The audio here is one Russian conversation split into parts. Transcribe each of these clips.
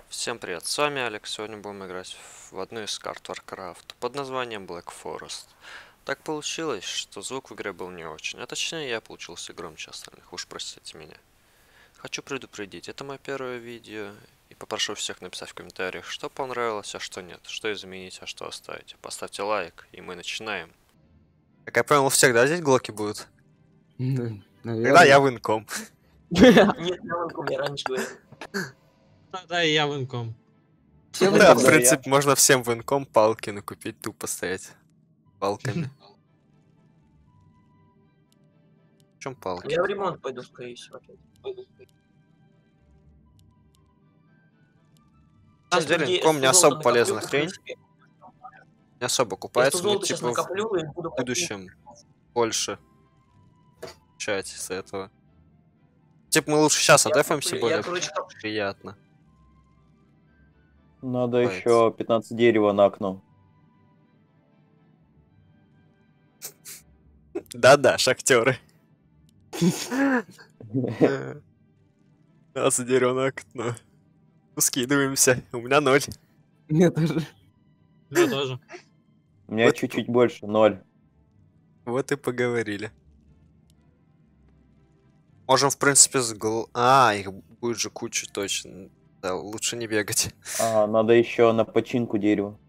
Всем привет, с вами Алекс. Сегодня будем играть в одну из карт Warcraft под названием Black Forest. Так получилось, что звук в игре был не очень, а точнее я получился громче остальных, уж простите меня. Хочу предупредить, это мое первое видео, и попрошу всех написать в комментариях, что понравилось, а что нет, что изменить, а что оставить. Поставьте лайк, и мы начинаем. Как я понял, у всех, да, здесь глоки будут? Тогда я в инком. Нет, я ванком, я раньше говорил. Да, и я в инком. Да, в принципе, можно всем в инком палки накупить, тупо стоять палками. В чем палки? Я в ремонт пойду, скорее всего, опять. На самом деле, инком не особо полезная хрень. Не особо купается, но типа в будущем больше получать из этого. Типа мы лучше сейчас отдефаемся, более приятно. Надо еще 15 дерева на окно. Да-да, шахтеры. 15 дерева на окно. Скидываемся. У меня 0. Мне тоже. Я тоже. У меня чуть-чуть больше, 0. Вот и поговорили. Можем, в принципе, их будет же куча точно. Да, лучше не бегать. Надо еще на починку дерева.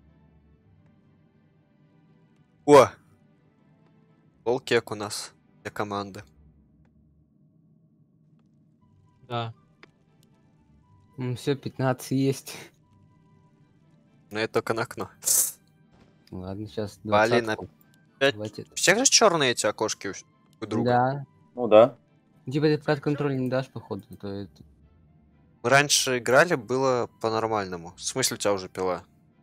О! Полкек у нас для команды. Да. Все, 15 есть. Но это только на окно. Ладно, сейчас Блин, 20. опять. Всех же черные эти окошки у друга. Да. Ну да. Типа ты под контроль не дашь, походу, то это... Мы раньше играли, было по-нормальному. В смысле, у тебя уже пила?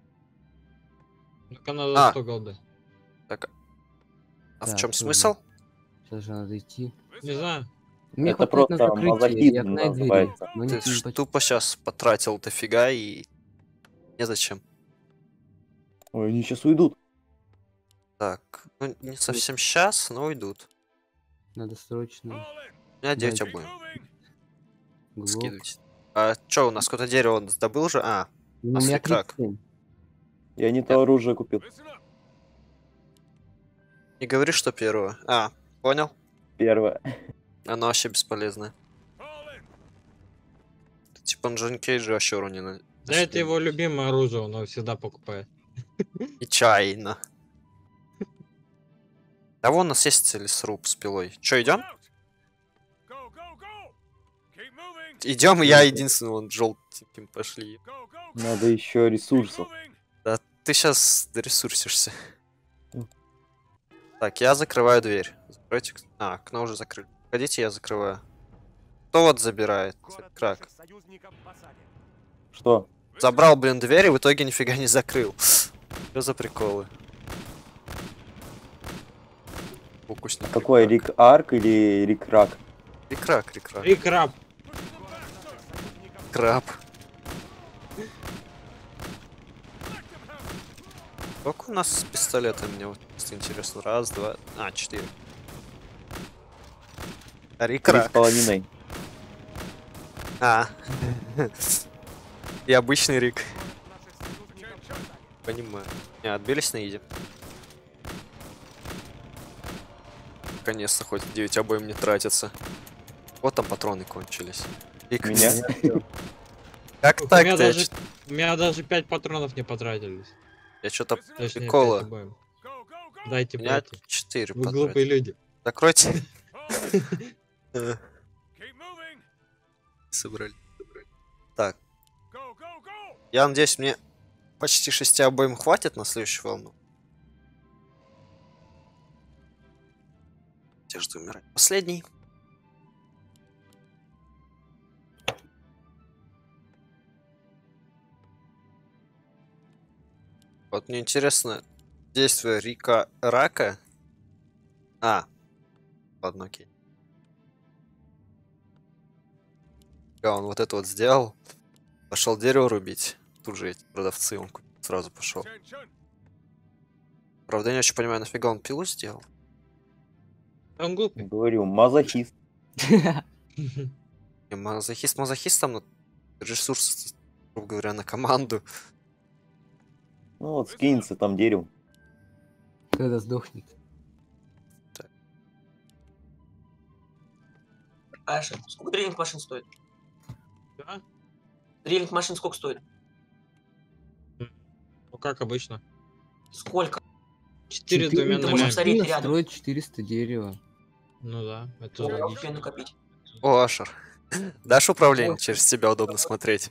Так она за 100 голды. Так. А в Так, чем что смысл? Сейчас же надо идти. Не знаю. Мне Это хватает на просто закрытие и мазохизм окна и двери. называется. Но Ты ж тупо сейчас потратил дофига и незачем. Ой, они сейчас уйдут. Так, ну не совсем сейчас, но уйдут. Надо срочно. У меня 9 обоим. Глок. Скидывайте. А чё, у нас какое-то дерево он добыл же? Ну, у меня крак. 37. Я не то оружие купил. Не говори, что первого. Понял? Первое. Оно вообще бесполезное. Типа Джон Кейджа вообще уронено. Да это его любимое оружие, он его всегда покупает. И чайно. Да вон у нас есть лесруб с пилой. Чё, идем? Идем, я единственный, вон желтеньким пошли. Надо еще ресурсов. Да ты сейчас доресурсишься. Так, я закрываю дверь. Закройте. Окно уже закрыли. Ходите, я закрываю. Кто вот забирает? Крак. Что? Забрал, блин, дверь и в итоге нифига не закрыл. Что за приколы? Фокусник. Какой, Рик Арк или Рик Рак? Рик-рак. И краб. Краб. Сколько у нас с пистолетом? Мне вот просто интересно. Раз, два... 4. Рик-рак. 3,5. И обычный Рик. Понимаю. Не, отбились на изи. Наконец-то хоть 9 обоим не тратится. Вот там патроны кончились. Рик. Меня? Как У так меня даже 5 патронов не потратились. Я что-то Точнее, прикола. 5 обоим. Дайте У меня пройти. 4 Вы глупые люди. Закройте. Собрали. Так. Я надеюсь, мне почти 6 обоим хватит на следующую волну. Те, что умирать. Последний. Вот мне интересно действие Рика Рака. Ладно, окей. Он вот это вот сделал. Пошел дерево рубить. Тут же эти продавцы, он сразу пошел. Правда, я не очень понимаю, нафига он пилу сделал. Он глупый. Говорю, мазохист. Мазохист мазохистом, но ресурсы грубо говоря, на команду. Ну вот скинется там дерево. Когда сдохнет. Аша, сколько дрелинг машин стоит? Да? Дрелинг машин сколько стоит? Ну, как обычно. Сколько? 4 с двумя ты можешь нулями. посмотреть рядом. Строить 400 дерева. Ну да, это Сколько логично. тебе накопить? О, Ашер. Дашь управление? Через тебя удобно смотреть.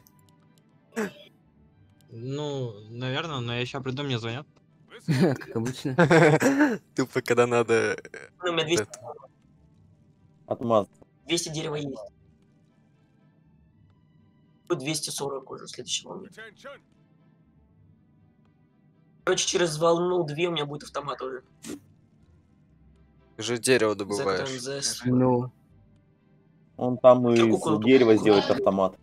Ну, наверное, но я сейчас приду, мне звонят. Как обычно. Тупо, когда надо... Ну, у меня 200, Отмаз. 200 дерева есть. Будет 240 уже в следующей волне. Короче, через волну 2 у меня будет автомат уже. Ты же дерево За добываешь. КТМЗС. Ну, Он там Чё, из куколку? дерева сделает автомат.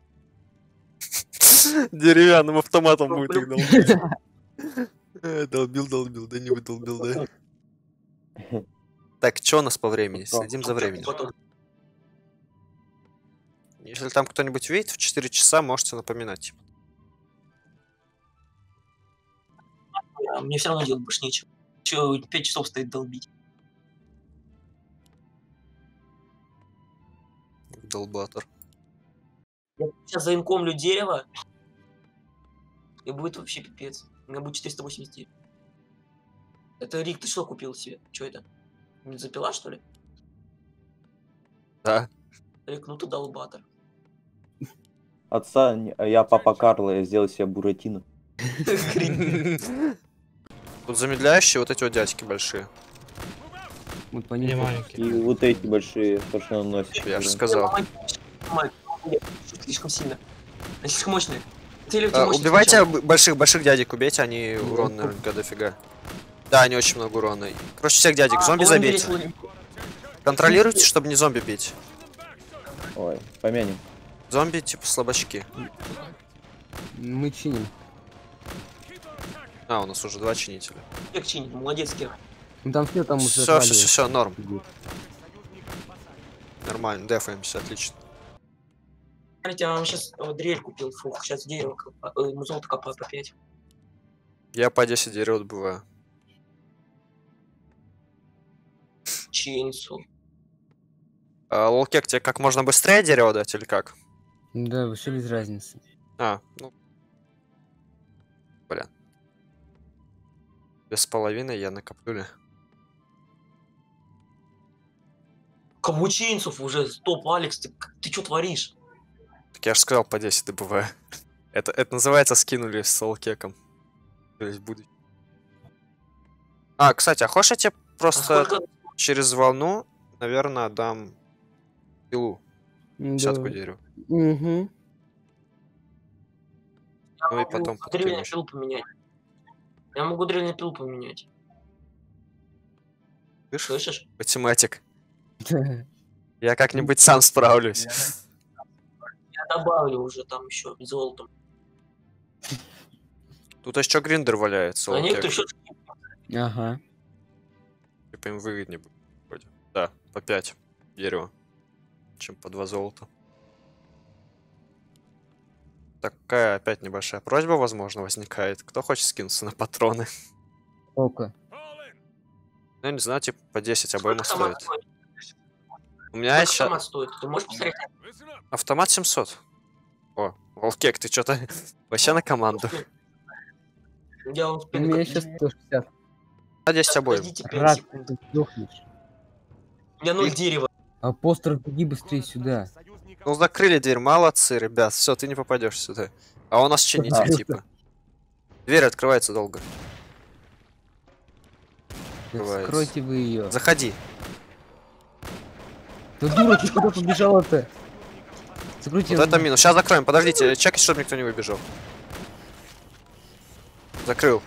Деревянным автоматом будет их долбить. Долбил, да не выдолбил, да. Так, что у нас по времени? Следим за временем. Потом. Если там кто-нибудь увидит в 4 часа, можете напоминать. А, мне все равно делать больше нечего. Че, 5 часов стоит долбить. Долбатор. Я сейчас заинкомлю дерево. И будет вообще пипец. У меня будет 480 дерева. Это Рик, ты что купил себе? Что это? Не запила, что ли? Да. Рик, ну ты долбатор. Отца, я папа Карло, я сделал себе Буратино. Тут замедляющие вот эти вот дядьки большие. вот по Не ним. маленький. И вот эти большие, то, что он носит. Я же сказал. Слишком сильно. Они слишком мощные. Ты очень мощный Убивайте сначала. больших дядек, убейте, они урон наверняка дофига. Да, они очень много урона. Короче, всех дядек, зомби он забейте. весь- Контролируйте, чтобы не зомби бить. Ой, помянем. Зомби типа слабачки. Мы чиним. А, у нас уже 2 чинителя. Кирк чинит, молодец, Кирк. Ну там все там уже Все, отваливается. норм. Нормально, дефаемся, отлично. Смотрите, я вам сейчас дрель купил. Фух, сейчас дерево, золото копаю по 5. Я по 10 дерева добываю. Чейнсу. Лолкек, тебе как можно быстрее дерево дать или как? Да, вообще без разницы. Ну. Блин. 2,5 я накоплю ли? Кому чейнсов уже? Стоп, Алекс, ты что творишь? Так я же сказал, по 10 добываю. Это называется скинули с лолкеком. То есть будет. Кстати, а хочешь я тебе просто Сколько? через волну, наверное, дам пилу, десятку Да. дерева. Угу. Ну и потом дрельную подкинешь. пилу поменять. Я могу дрельную пилу поменять. Слышишь? Слышишь? Математик. Я как-нибудь сам справлюсь. Я добавлю уже там еще золотом. Тут еще гриндер валяется. А некоторые лолкек. еще Ага. Типа им выгоднее будет. Вроде. Да, по 5 дерева, чем по 2 золота. Такая опять небольшая просьба, возможно, возникает. Кто хочет скинуться на патроны? Сколько? Ну, я не знаю, типа по 10 обойма Сколько автомат стоит. стоит? У меня Сколько сейчас автомат стоит? Ты можешь посмотреть? автомат 700. О, Волкек, ты что-то вообще на команду. Я вам У спину меня как- сейчас 160. На 10 обоим. Подождите 5 Рак, секунд. ты сдохнешь. У меня 0 дерева. Апостроф, беги быстрее сюда. Ну, закрыли дверь, молодцы, ребят. Все, ты не попадешь сюда. А у нас чинитель, Да. типа. Дверь открывается долго. Да Открывается. Скройте вы ее. Заходи. Да дура, ты куда побежала-то? Закройте Вот её. это минус. Сейчас закроем. Подождите, чекайте, чтобы никто не выбежал. Закрыл.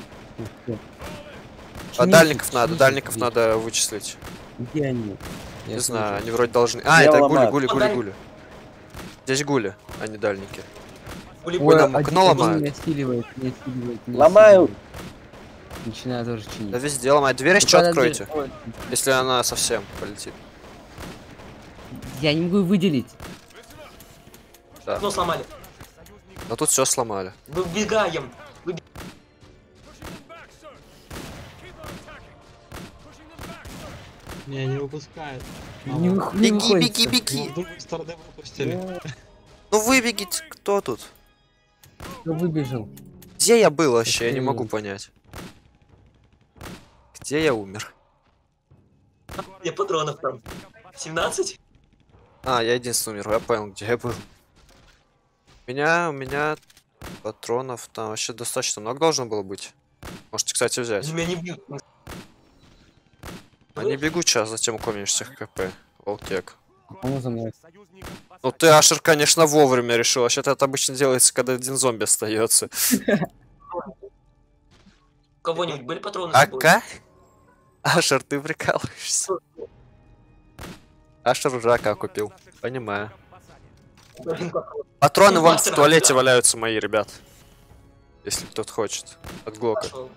Чините, Дальников надо, чините дальников дверь. надо вычислить. Где они? Я Не слышу. знаю, они вроде должны... Я это ломаю. гули. Здесь гули, а не дальники. Были Ой, нам один- окно один ломают. не осиливает, не осиливает, не Ломаю. осиливает. Начинаю тоже чинить. Да везде ломать. Дверь еще Подожди, откройте, ой, если она совсем полетит. Я не могу выделить. Да. окно сломали. А тут все сломали. Выбегаем. Не выпускает. Не, Ага. не Беги, выходит. беги, Ну, беги! с другой стороны выпустили. Ну выбегите, кто тут? Кто выбежал? Где я был вообще? Я не Ты- могу понять. Где я умер? Я патронов там. 17? А, я единственный умер, я понял, где я был. У меня патронов там вообще достаточно много должно было быть. Можете, кстати, взять. Меня не бьют. Они бегут сейчас, затем укомишь всех КП. Волтек. Он за мной. Ну ты, Ашер, конечно, вовремя решил. Вообще это обычно делается, когда один зомби остается. У кого-нибудь были патроны с собой? Ака? Ашер, ты прикалываешься. Ашер уже АК купил. Понимаю. Блин, патрон. Патроны вон в Патроны, туалете да. валяются мои, ребят. Если кто-то хочет. От Глока. Пошел.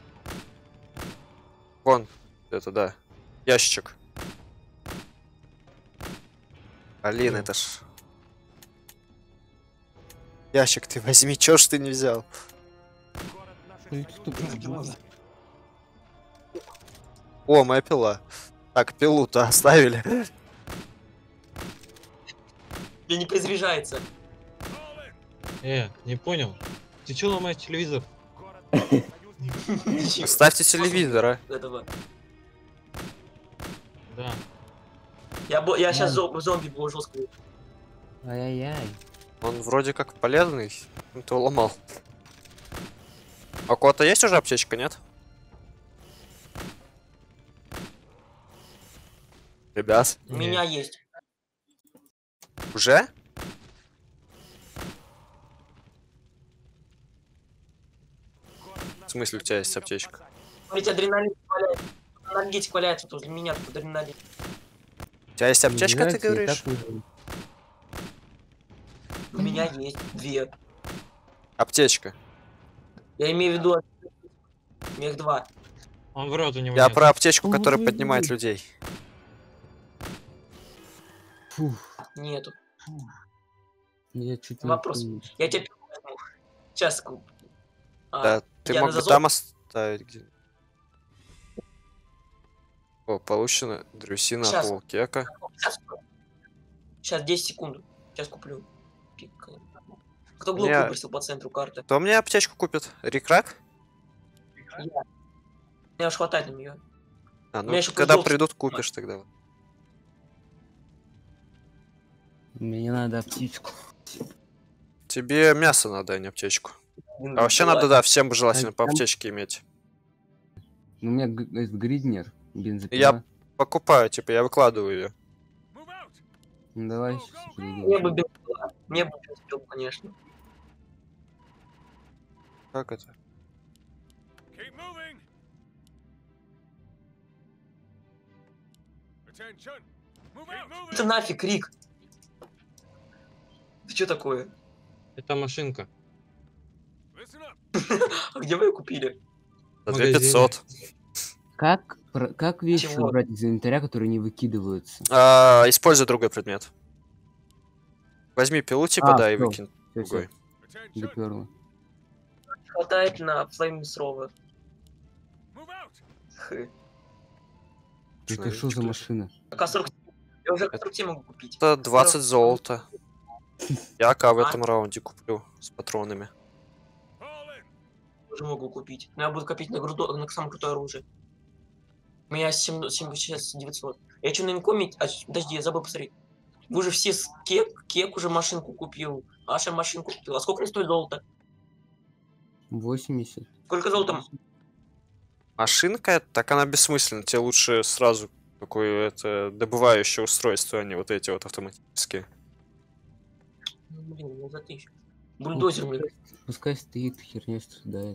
Вон, это да. Ящичек. Блин, это ж... Ящик ты возьми, чё ж ты не взял? О, моя пила. Так, пилу-то оставили. Мне не перезаряжается. Не понял. Ты чё ломаешь телевизор? Ставьте телевизор, а. Этого. Да. Я сейчас зомби был жестко. Ай-яй-яй. Он вроде как полезный, ну ты ломал. А у кого-то есть уже аптечка, нет? Ребят, У меня есть. уже? В смысле у тебя есть аптечка? Смотрите, адреналин валяется. Энергетик валяется тоже. Для меня тут адреналин. У тебя есть аптечка, ты Забирайте, я и говоришь? так выжил. У меня есть 2. Аптечка. Я имею в виду... У меня их 2. Он врет, у него Я нет. про аптечку, Ой, которая ой, поднимает ой. людей. Фух, Нету. я чуть не... Вопрос. Я тебя возьму. Сейчас куплю. Да, ты я мог на бы зазор- там оставить где. О, получено дрюсина от Щас. Волкека. Сейчас 10 секунд. Сейчас куплю. Кто глуп Мне- выбросил по центру карты? Кто мне аптечку купит? Рикрак? Мне аж хватает на нее. А, ну меня ещё когда пузырь придут, купишь тогда. Мне надо аптечку. Тебе мясо надо, а не аптечку. Блин, А вообще давай. надо, да, всем бы желательно А по там- аптечке иметь. У меня есть гриднер, бензопила. Покупаю, типа, я выкладываю ее. Ну, давай сейчас Мне бы бензопила. Мне бы бензопила, конечно. Как это? Это нафиг, Рик. Ты что такое? Это машинка. А где вы ее купили? За Магазине. 2500. Как вещи Чего? убрать из инвентаря, которые не выкидываются? Используй другой предмет. Возьми пилу, типа, А, да, и всё. выкинь Всё, другой. доперло. Хватает на флеймсрова. Это что за машина? АК-47. Я уже АК-47 могу купить. Это 20 золота. Я АК в А? этом раунде куплю с патронами. Уже могу купить. Но я буду копить на самое крутое оружие. У меня сейчас 900. Я что на инкоме... подожди, я забыл посмотреть. Вы же все с Кек уже машинку купил. Аша машинку купил. А сколько стоит золото? 80. Сколько золота? Машинка, так она бессмысленна. Тебе лучше сразу такое это добывающее устройство, а не вот эти вот автоматические. Ну, блин, ну за 1000. Бульдозер мне. Пускай стоит, херня страдает.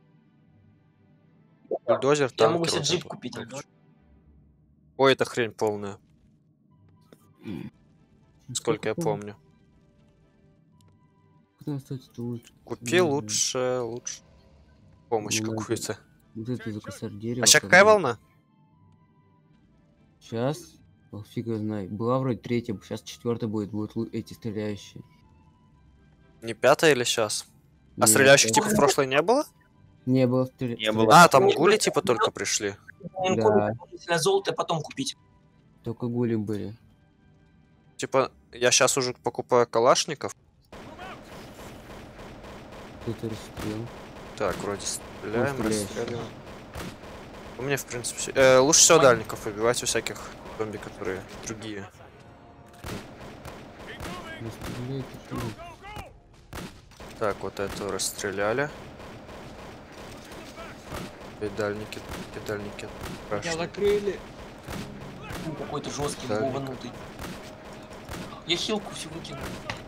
Бульдозер, Я могу танкер, себе вот джип это. купить. Ой, это хрень полная. Сколько я помню. Сколько она стоит, это лучше? Купи Ну, лучше помощь Ну, какую-то. Вот это за косарь дерева. А сейчас какая волна? Сейчас? Фиг его знает. Была вроде третья, сейчас четвертая будет. Будут эти стреляющие. Не 5-я или сейчас? А Нет, стреляющих это- типа в прошлой не было? Не было Не было. А, там гули типа только пришли. Военком дополнительно золото, а потом купить. Только гули были. Типа, я сейчас уже покупаю калашников. Тут расстрел. Так, вроде стреляем, стреляешь? расстреливаем. У меня, в принципе, лучше всего дальников выбивать у всяких зомби, которые другие. Не стреляйте, что ли? Так, вот эту расстреляли. Дальники. Меня Страшно. закрыли. Какой-то жесткий, Дальник. бованутый. Я хилку всю выкинул.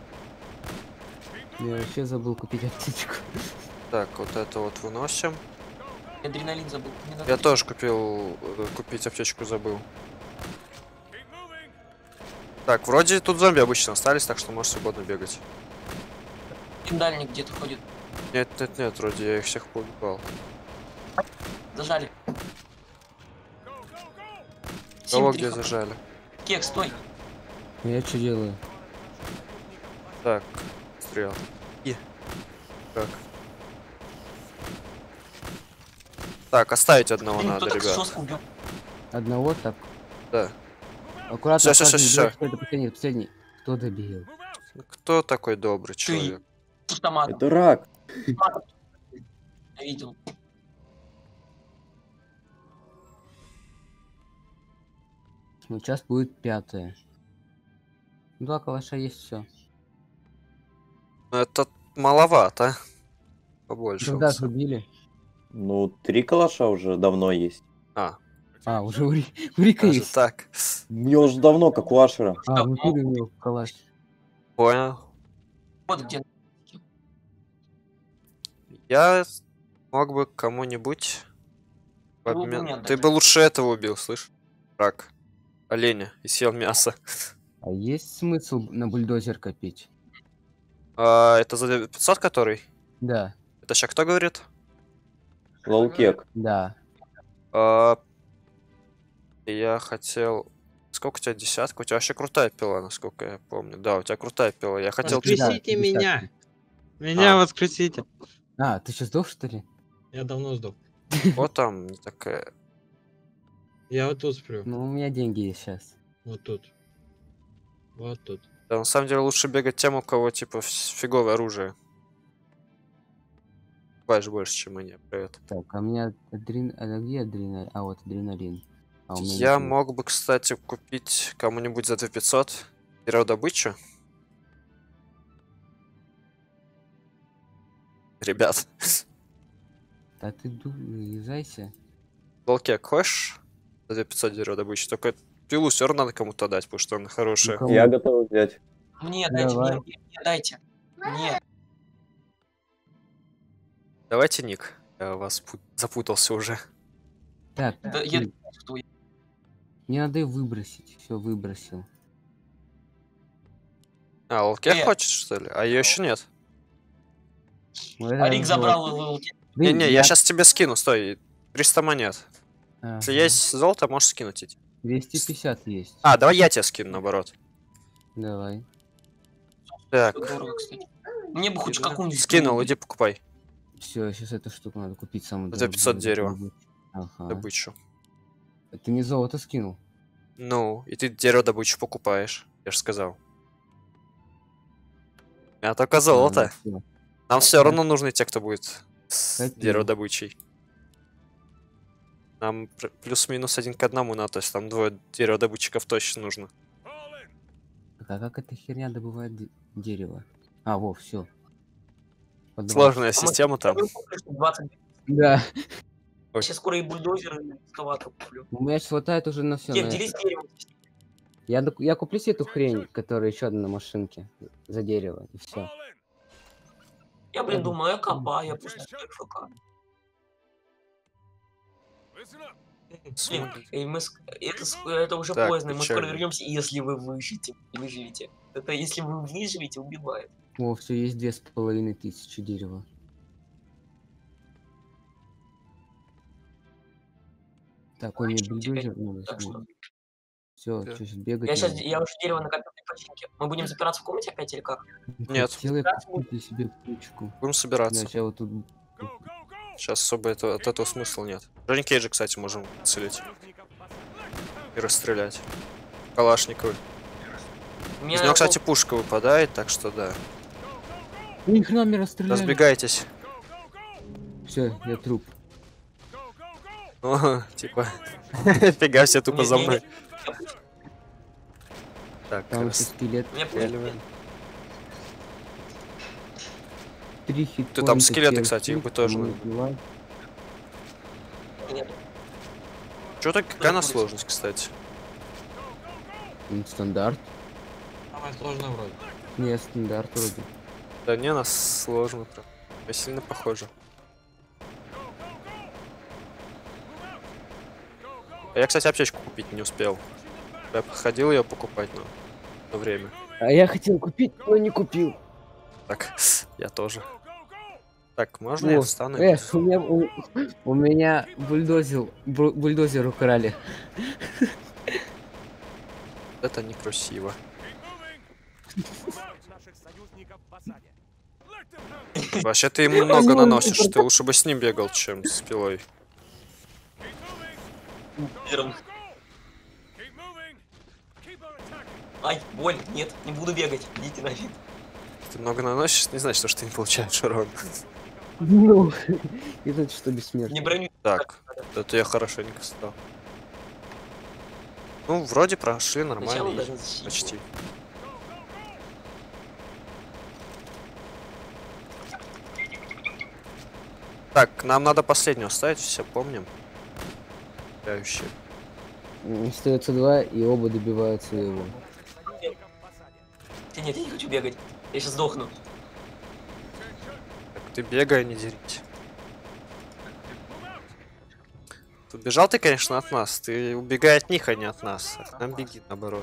Я вообще забыл купить аптечку. Так, вот это вот выносим. Адреналин забыл. Не надо. Я тоже купить аптечку забыл. Так, вроде тут зомби обычно остались, так что можешь свободно бегать. Дальник где-то ходит. Нет, вроде я их всех поубивал. Зажали. Кого Сим, где 3 хп. зажали? Кек, стой. Я что делаю? Так, стрел. И. Так. Так, оставить одного Блин, надо, кто так ребят. жестко убил? Одного так. Да. Аккуратно. Всё, каждый всё. берет, кто это последний. Кто добил? Кто такой добрый человек? С автоматом. Это рак. Я видел. Ну, сейчас будет 5-е. Два калаша есть, все. Ну, это маловато. Побольше. Когда лучше. отрубили? Ну, 3 калаша уже давно есть. А, уже у Рика Даже есть. так. У меня уже давно, как у Ашера. А, внутри у него калаш. Понял. Вот где. Я мог бы кому-нибудь в Его бы обмен- мне отдать. Ты бы лучше этого убил, слышь? Рак. Оленя. И съел мясо. А есть смысл на бульдозер копить? Это за 500 который? Да, Это сейчас кто говорит? Лолкек. да. А, Я хотел... Сколько у тебя, десятка? У тебя вообще крутая пила, насколько я помню. Да, у тебя крутая пила. Я хотел... Воскрес- Воскресите Да, меня. Меня А. воскресите. А, ты сейчас сдох, что ли? Я давно сдох. Вот там не такая... Я вот тут сплю. Ну, у меня деньги есть сейчас. Вот тут. Вот тут. Да, на самом деле лучше бегать тем, у кого, типа, фиговое оружие. Баешь больше, чем они. Привет. Так, а у меня А где адреналин? А, вот адреналин. А у меня Я ничего. мог бы, кстати, купить кому-нибудь за 2500 добычу. Ребят, Да ты езжайся. Волкек, хочешь за 2500 добычу? Только пилу все равно надо кому-то дать, потому что она хорошая. Кому? Я готов взять. Мне дайте, Давай. мне дайте. Мне. Давайте ник. Я вас запутался уже. Так, Да, я... ты- мне надо ее выбросить. Все, выбросил. А, Волкек Э. хочет, что ли? А ее еще нет. Вот это Арик забрал золото. его. Блин, Не-не, я сейчас тебе скину, стой. 300 монет. Если Ага. есть золото, можешь скинуть эти. 250 есть. А, давай я тебе скину, наоборот. Давай. Так, Дорого, кстати. Мне бы хоть иди. какую-нибудь... Скинул, иди покупай Все, сейчас эту штуку надо купить самую За 500 дорогую. дерева. Ага. добычу. Ты мне золото скинул. Ну, и ты дерево добычу покупаешь. Я же сказал. А только золото. Ну, всё. Нам все равно нужны те, кто будет с Какие? дереводобычей. Нам плюс-минус 1 к 1 надо, то есть там 2 дереводобытчиков точно нужно. Так, а как эта херня добывает дерево? А, во, все. Сложная система там. 20. Да. Я сейчас скоро и бульдозер, и экскаватор куплю. У меня сейчас хватает уже на все. Кек, делись деревом. Я куплю себе эту хрень, которая еще одна на машинке за дерево, и все. Я, блин, думаю, я копаю, я просто ФК. Блин, и это уже Так, поздно, мы скоро печально. вернемся, если вы выживете. Это если вы выживете, убивает. О, все, есть 2500 дерева. Так, ой, мне Ищите, бульдозер надо Так снова. что Все, Да. что сейчас бегать? Я уже дерево накопил для починки. Мы будем запираться в комнате опять или как? Нет. Хотел я Раз купить для себя птичку. Будем собираться. Сейчас вот тут... Сейчас особо от этого смысла нет. Джонни Кейджа, кстати, можем целить. И расстрелять. Калашниковый. У Из меня него, кстати, пушка выпадает, так что да. Ни хрена мне расстреляли. Разбегайтесь. Все, я труп. О, типа. Фига все тупо за мной. Так, Там еще скелет. У меня расстреливаем. 3 хит. Ты там скелеты, кстати, их бы тоже надо. нет. Чё так, какая она сложность, кстати? Стандарт. Самое сложное вроде. Не, стандарт вроде. Да не, она сложно прям. Я сильно похожа. А я, кстати, аптечку купить не успел. Я ходил ее покупать, но на время. А я хотел купить, но не купил. Так, я тоже. Так, можно я О, встану? у меня бульдозер украли. Это некрасиво. Вообще ты ему много наносишь, ты лучше бы с ним бегал, чем с пилой. Первым. Ай, боль, нет, не буду бегать, идите нафиг. Ты много наносишь, не значит, что ты не получаешь урон. Ну, и значит, что Не бессмертный. броню. Так, это я хорошенько стал. Ну, вроде прошли Сначала нормально, должен защитить. почти. Так, нам надо последнюю оставить, все помним. Стреляющие. Остается 2, и оба добиваются его. Нет, я не хочу бегать. Я сейчас сдохну. Так, ты бегай, не дерись. Убежал ты, конечно, от нас. Ты убегай от них, а не от нас. А к нам беги, наоборот.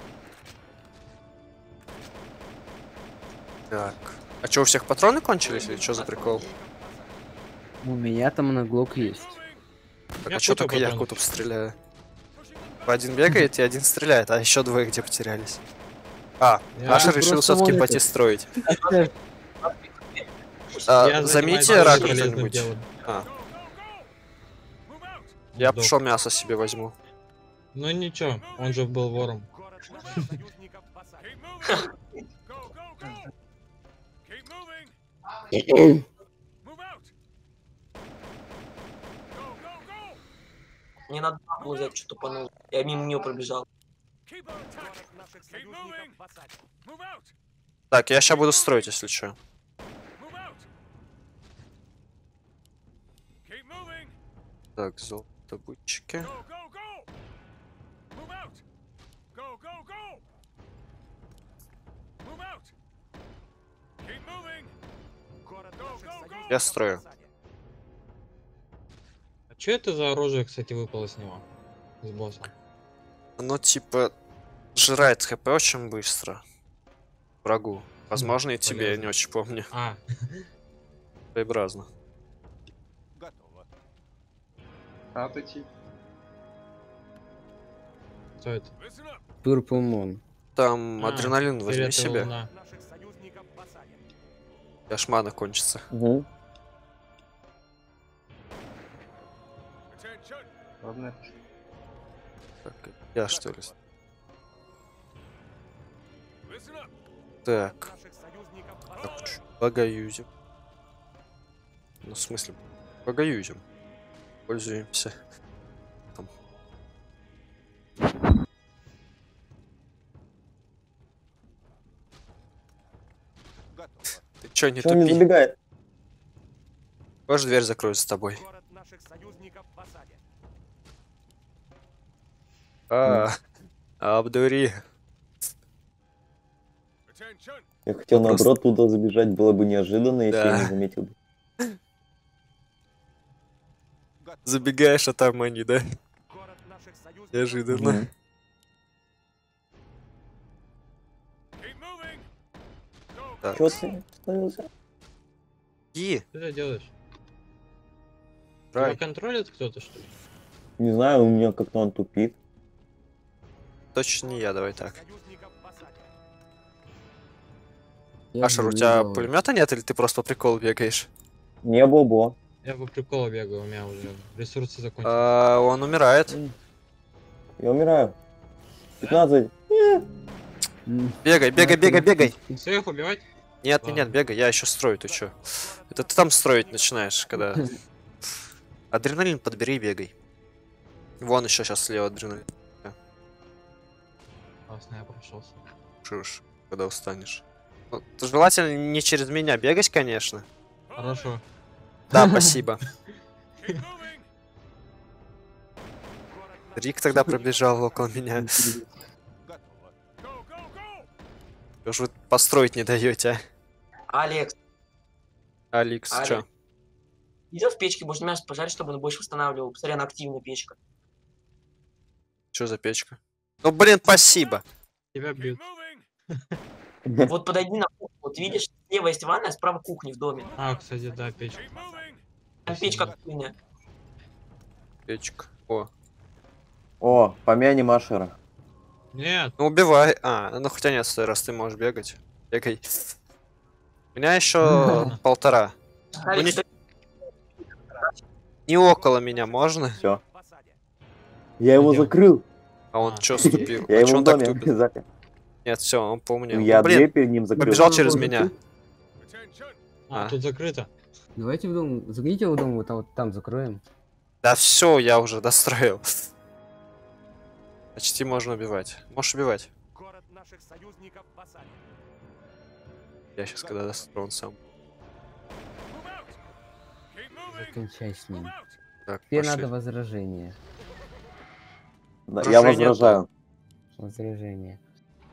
Так. А что, у всех патроны кончились или что за прикол? У меня там на глок есть. Так, Я а что кучу только я патронов. тут стреляю? Один бегает и один стреляет, а еще двое где потерялись. А, Я Аша решил просто все-таки монитор. пойти строить. Я Заметьте занимаюсь рак полезным кто-нибудь. делом. А, я Сдох. пошел мясо себе возьму. Ну ничего, он же был вором. Мне надо было взять, что тупанул. Я мимо нее пробежал. Так, я сейчас буду строить, если что. Так, золотобытчики. Я строю. А что это за оружие, кстати, выпало с него? С босса. Оно типа жрает хп очень быстро. Врагу. Возможно, и тебе, я не полезно. очень помню. А, Своеобразно. что это? Purple Moon. Там А, адреналин возьми фиолетовая себе. луна. Аж мана кончится. Угу. Так, я что ли? Так. Богоюзим. Ну, в смысле, богоюзим. Пользуемся. Там. Ты чё, не Что он не тупи? забегает? Можешь дверь закрою за тобой? Обдури. Я хотел Ну, просто- наоборот туда забежать, было бы неожиданно, если Да. я не заметил. Забегаешь, а там они, да? Неожиданно. Мгм. Так. Чё ты остановился? И, Что ты делаешь? рай. Тебя контролит кто-то, что ли? Не знаю, у меня как-то он тупит. точно не я, давай так. Я Ашер, у бы тебя не пулемета нет, или ты просто по приколу бегаешь? Не бобо. Я по приколу бегаю, у меня уже ресурсы закончились. Он умирает. Я умираю. 15. Бегай, бегай, бегай, бегай. Все, их убивать? Нет, Ладно. нет, бегай, я еще строю, ты чё? Это ты там строить начинаешь, когда... Адреналин подбери и бегай. Вон еще сейчас слева адреналин. Классно, я прошелся. Шиш, когда устанешь. Ну, желательно не через меня бегать, конечно. Хорошо. Да, спасибо. Рик тогда пробежал около меня. Вы же построить не даете, Алекс, а? Алекс, Алекс. чё? видел в печке, можно мясо пожарить, чтобы он больше восстанавливал. Посмотри, она активная печка. Чё за печка? Ну, блин, спасибо. Тебя бьют. Вот подойди на кухню, вот видишь, слева есть ванная, справа кухня в доме. А, кстати, да, печка. Там печка активная. Печка. О. О, помянем Ашера. Нет, Ну, убивай. А, ну хотя нет, стой, раз ты можешь бегать. Бегай. У меня еще 1,5. Алекс, не- Не около меня можно? Все. Я его Идём. закрыл. А он А, чё окей. ступил? Я А его чё в он так доме тупит? запер. Нет, все, он поумнел. Я Ну, блин, дверь перед ним закрыл. побежал через меня. а, А. тут закрыто. Давайте в дом, загните в дом, вот там закроем. Да все, я уже достроил. Почти можно убивать. Можешь убивать. Город наших союзников в осаде. Я сейчас когда дострою, он сам. Кончай с ним. Так, Тебе пошли. надо возражение. Да, я Поражение возражаю. Возражение.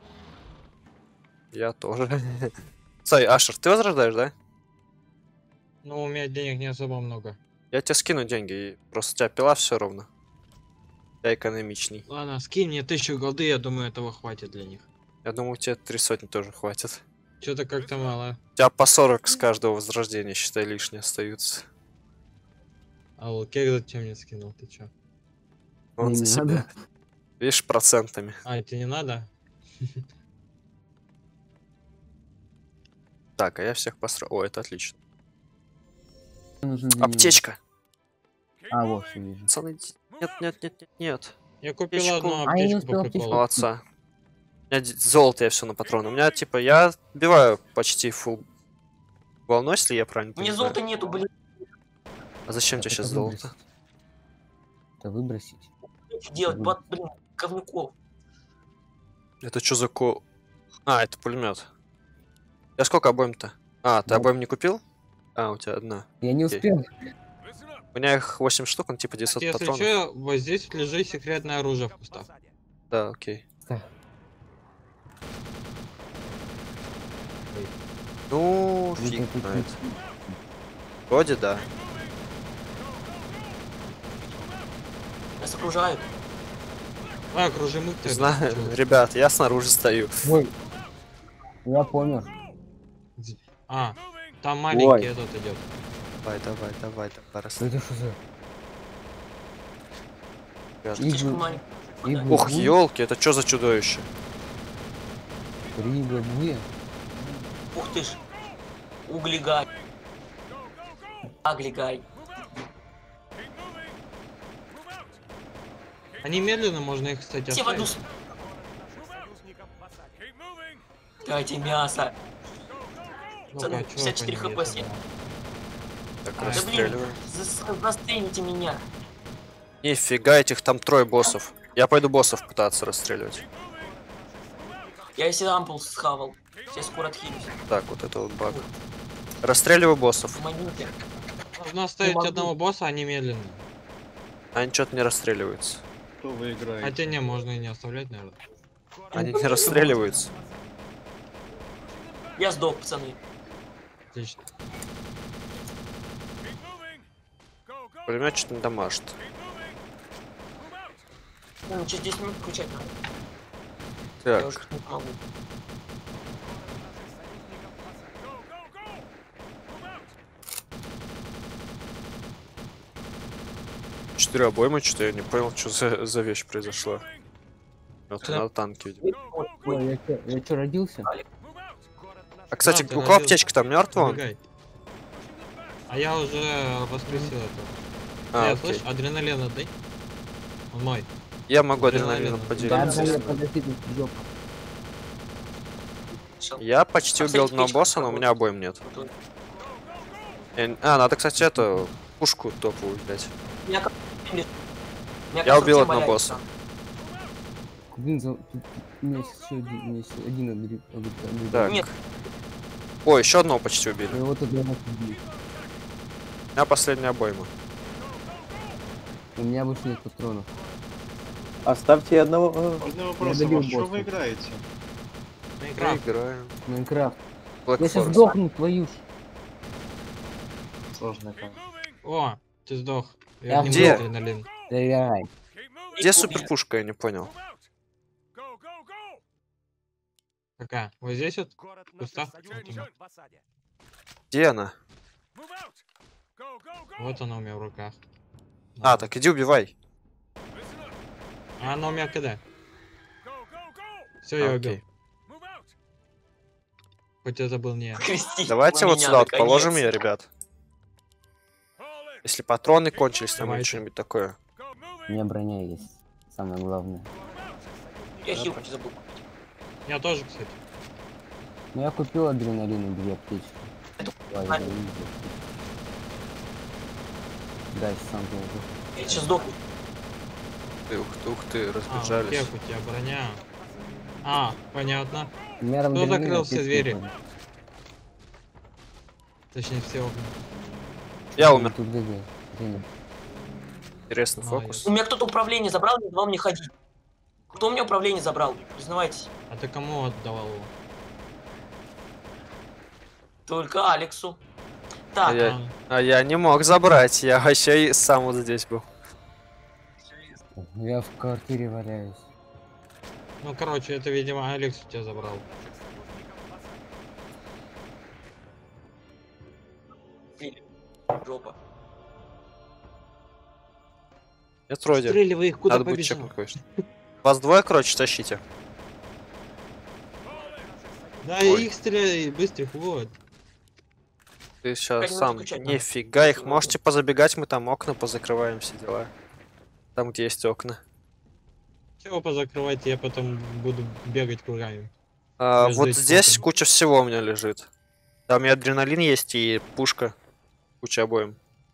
Я тоже. Стой, Ашер, ты возрождаешь, да? Ну, у меня денег не особо много. Я тебе скину деньги, и просто у тебя пила все ровно. Я экономичней. Ладно, скинь мне 1000 голды, я думаю, этого хватит для них. Я думаю, тебе 3 сотни тоже хватит. Что-то как-то мало. У тебя по 40 с каждого возрождения, считай, лишние остаются. А вот Кек зачем мне скинул, ты чё? Он Мне за не себя. надо. Видишь, процентами. А, тебе не надо? Так, а я всех построил. О, это отлично. Нужно для него. Аптечка. А, вот, всё вижу. Пацаны, нет, нет, нет, нет, нет. Я купил Аптечку. одну А, я не аптечку успел по приколу. Молодца. У меня золото я все на патроны. У меня типа я убиваю почти фул волну, если я правильно Мне понимаю. золота нету, блин. А зачем тебе Это сейчас выбросить. золото? Это выбросить. Что делать, блин, говнюков. Это что за ко... А, это пулемет. Я сколько обоим-то? А, ты Ну. обоим не купил? А, у тебя одна. Я не Окей. успел. У меня их 8 штук, он типа 900 Если патронов. что, вот здесь лежит секретное оружие в кустах. Да, окей. Так. Ну, Ну, фиг тут- знает. Вроде да. Нас окружают. А, окружим их тогда. Знаю, Чё? ребят, я снаружи стою. Ой. Я помер. А, там маленький Ой. этот идет. Давай, давай, давай, давай, раз. Это что за... ребят. Слишком Иглы. маленький. Иглы. Ух, елки, это что за чудовище? Иглы. Ух ты ж. Углигай. Аглигай. Они медленно, можно их, кстати, Все в одну... оставить. Дайте мясо. Ну-ка, Пацаны, чё 54 они хп это, съел. Так, А, Да блин, расстреливаем. застрените меня. Нифига, этих там 3 боссов. Я пойду боссов пытаться расстреливать. Я если ампул схавал. Все скоро отхилюсь. Так, вот это вот баг. Расстреливаю боссов. Помогите. Нужно оставить могу. одного босса, они медленные. Они что-то не расстреливаются. Кто выиграет? Хотя не, можно и не оставлять, наверное. Они не расстреливаются. Я сдох, пацаны. Отлично. Пулемет что-то не дамажит. Ну, через 10 минут включать надо. Я уже Так, не могу. четыре обоймы, что-то я не понял, что за вещь произошла. Вот на танке, видимо. Ой, я чё, родился? А, кстати, Да, ты у кого родился. аптечка там мертвая? Убегай. А я уже воскресил этого. А, окей. Слышь, адреналин отдай. Он мой. Я могу адреналин. адреналином Да, поделиться. да, если я надо. подожди, тут жопа. Я почти А, убил кстати, одного печка босса, но у меня работает. обоим нет. А, надо, кстати, эту пушку топовую взять. У меня Я убил одного босса. Блин, тут у меня есть еще один, у меня есть один Так. Нет. Ой, еще одного почти убили. Я вот одного убил. У меня последняя обойма. У меня больше нет патронов. Оставьте одного. Можно вопрос, добил во что босса. вы играете? Майнкрафт. Играем. Майнкрафт. Black Я сейчас Forest. сдохну, твою ж. Сложно там. О, ты сдох. Я Верни где? мне адреналин. Проверяй. Где суперпушка, я не понял. Какая? Вот здесь вот? Город Куста? наших союзников в осаде. Где она? Вот она у меня в руках. А, так иди убивай. А она у меня КД. Все, я убил. Окей. Хоть это был не я. Давайте вот сюда вот положим ее, ребят. Если патроны кончились, там или Давайте. что-нибудь такое. У меня броня есть. Самое главное. Я хилку забыл. Я тоже, кстати. Ну я купил адреналин и 2 аптечки. Ладно, Ладно. да, сам тоже. Я сейчас сдохну. Ух ты, А, разбежались. кек у тебя броня. А, понятно. У меня Кто адреналин, закрыл все аптечки двери? тоже. Точнее, все окна. Я умер. Тут где? Где? Интересный Молодец. фокус. У меня кто-то управление забрал, не давал мне ходить. Кто у меня управление забрал? Признавайтесь. А ты кому отдавал его? Только Алексу. Так, А я не мог забрать, я вообще и сам вот здесь был. Я в квартире валяюсь. Ну, короче, это, видимо, Алекс у тебя забрал. жопа. Нет, вроде. Стреливай их, куда Надо будет побежал. чекнуть кое-что. Вас двое, короче, тащите. Да, Ой. их стреляй, быстрых, вот. Ты сейчас Опять не сам. выключать надо. Нифига, их можете позабегать, мы там окна позакрываем, все дела. Там, где есть окна. Чего позакрывайте, я потом буду бегать кругами. Вот этих здесь окон. куча всего у меня лежит. Там и адреналин есть, и пушка. Куча обоим.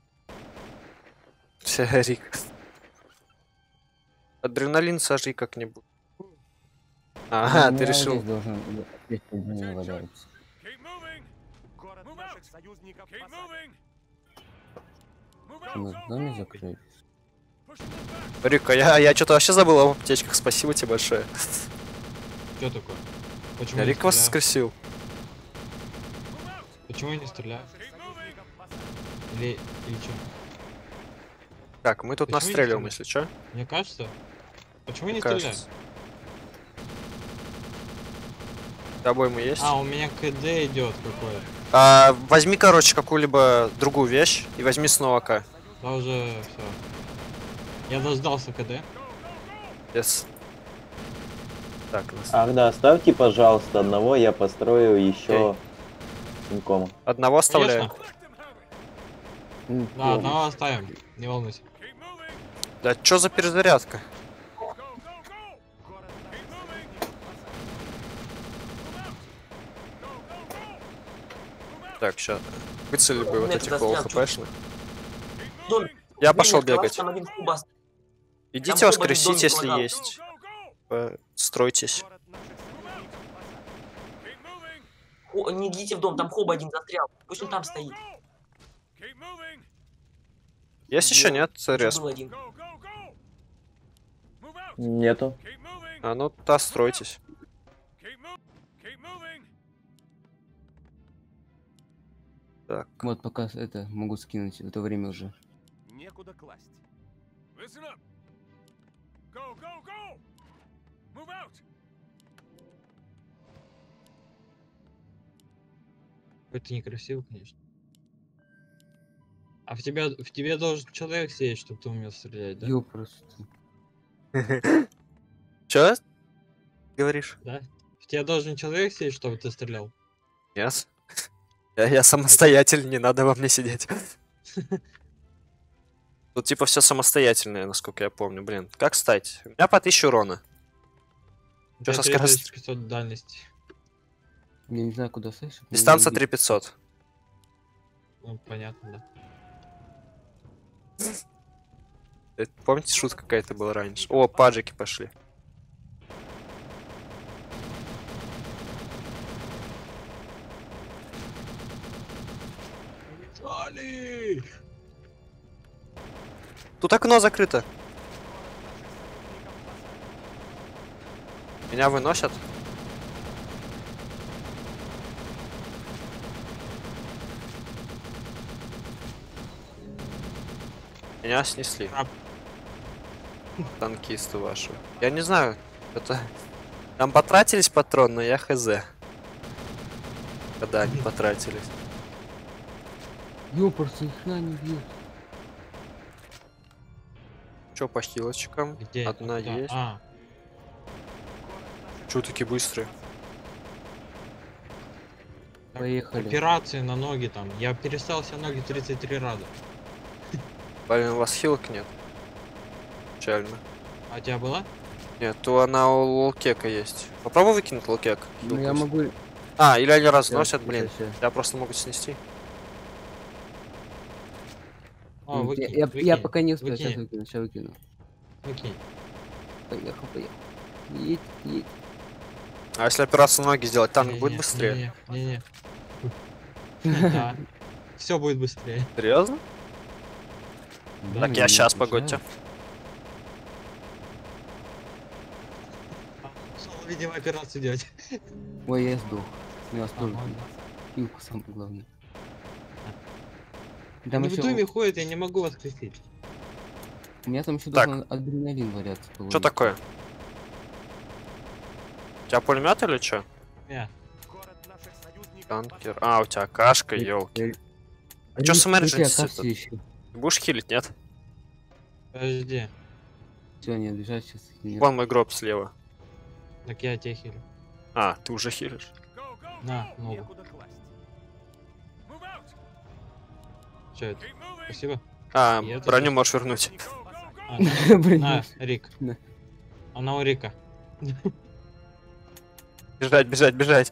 Рик. Адреналин сожги как-нибудь. Ага, У ты меня вот решил. здесь должен аптечка брони валяется. Город наших союзников в осаде. Мы в доме закрыли. Рик, а я что-то вообще забыл об аптечках. Спасибо тебе большое. Что такое? Почему Я не Рик вас стреляю? воскресил. Почему я не стреляю? Союзников в осаде. Или что? Так, мы тут Почему не настреливаем, стреляешь? если что. Мне кажется? Почему я не стреляю? Кажется. Обоймы есть? А, у меня КД идет какое-то. Возьми, короче, какую-либо другую вещь и возьми снова К. Да уже все. Я дождался КД. Yes. Так, Ах да, оставьте, пожалуйста, одного, я построю еще инкома. одного оставляем. Конечно. Да, одного оставим. Не волнуйся. Да чё за перезарядка? Так, сейчас. Выцелили бы вот Нет, этих застрял, лоу-хпшных. Дом. Я пошел Дверь не открывалась, бегать. Там один кубас. Идите Там воскресить, домик если лагал. есть. Стройтесь. Город наших союзников в осаде. О, не идите в дом, там хоба один застрял. Пусть он там стоит. Есть еще Где? нет, Уже респ? был один. Нету. А ну, да, стройтесь. Так, Вот пока это могу скинуть в это время уже. Некуда класть. Это некрасиво, конечно. А в тебе должен человек сидеть, чтобы ты умел стрелять, да? Ё просто. чё? Говоришь? Да? В тебя должен человек сидеть, чтобы ты стрелял? Нет. Я самостоятельный, не надо во мне сидеть. Тут типа все самостоятельное, насколько я помню. Блин, как стать? У меня по 1000 урона. У Чё тебя со скоростью? 3500 дальности. Я не знаю, куда ставить. чтоб меня не Дистанция убили. 3500. Ну, понятно, да. Помните, шутка какая-то была раньше? О, паджики пошли. Али! Тут окно закрыто. Меня выносят. Меня снесли. Краб. Танкисты ваши. Я не знаю. Это... Там потратились патроны, но я хз. Когда они потратились. Ёпарсы, их на не бьют. Чё по хилочкам? Где? Одна Куда? есть. А, Чё такие быстрые? так, Поехали. операции на ноги там. Я перестал себе ноги 33 раза. Блин, у вас хилок нет. Печально. А у тебя была? Нет, то она у лолкека есть. Попробуй выкинуть лолкек. Ну я могу... А, или они разносят, Щас, блин. щас. Я просто могут снести. О, выкинь, Я выкинь, пока не успел, выкинь, сейчас выкину, сейчас выкину. выкинь. Поехал. Едь. А если операцию ноги сделать, танк будет Не-не, быстрее? Не-не. Да. Все будет быстрее. Серьезно? Да, Так, меня я не сейчас, отключают. погодьте. Шел, видимо, операцию делать. Ой, я сдох. У меня тоже Ага. пилку самое главное. Они Там в еще... доме ходят, я не могу воскресить. У меня там еще Так. должен адреналин валяться. Что такое? У тебя пулемет или что? Не, Город наших союзников Танкер. А, у тебя кашка, елки. А чё с emergency-то? еще? Ты будешь хилить, нет? подожди. Все, не обижать сейчас. Вон мой гроб слева. Так я тебя хилю. А, ты уже хилишь. Go, go, На, go. ну. Некуда класть. Move out. Что это? Keep moving. Спасибо. А, И это броню же- можешь вернуть. Go, go, go. А, Блин. на, Рик. На. Она у Рика. Бежать.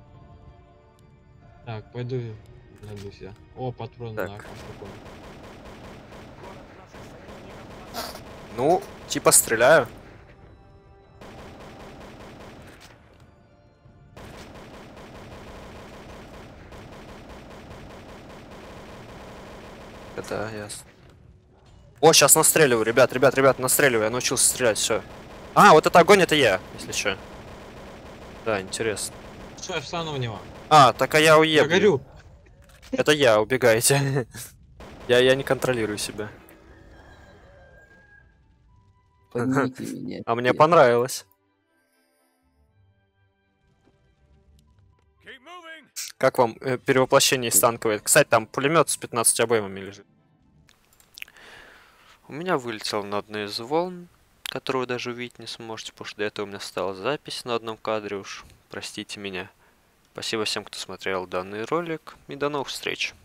Так, пойду найду себя. О, патроны Так. на прикольно. Город наших союзников осажден. Ну, типа стреляю. Это ясно. О, сейчас настреливаю, ребят, настреливаю, я научился стрелять, все. А, вот это огонь, это я, если что. Да, интересно. Что, я встану в него? А, так а я Я уеду. горю. Это я, убегайте. Я не контролирую себя. Поднимите меня. А мне понравилось. Keep moving. Как вам перевоплощение из танковой? Кстати, там пулемет с 15 обоймами лежит. У меня вылетел на одной из волн, которую вы даже увидеть не сможете, потому что до этого у меня стала запись на одном кадре уж. Простите меня. Спасибо всем, кто смотрел данный ролик, и до новых встреч.